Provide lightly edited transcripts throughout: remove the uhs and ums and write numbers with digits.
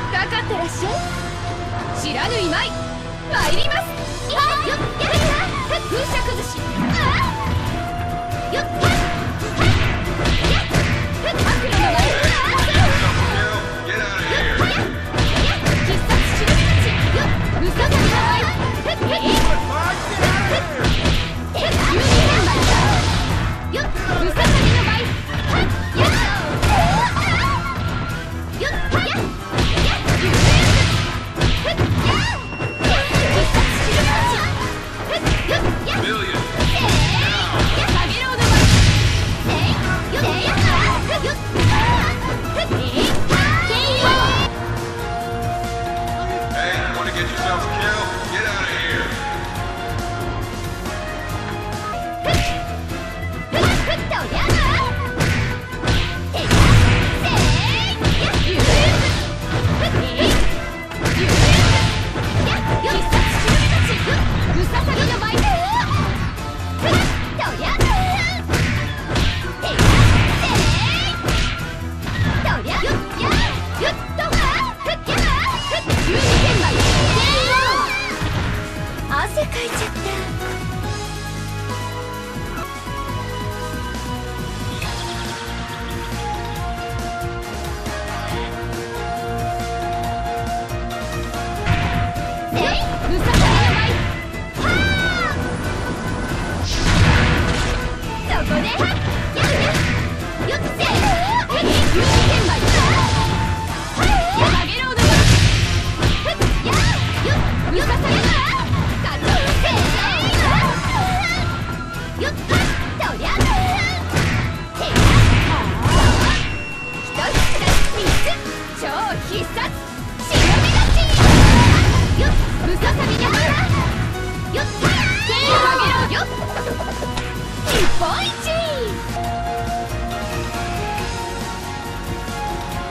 かかってらっしゃい。知らぬいまい参ります。よっやる風車崩し。よっ悪路の前。必殺しるべたち。よっ無差別の前。よっ無差別の前。よっよっ汗かいちゃった。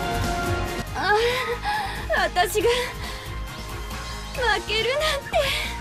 私が負けるなんて。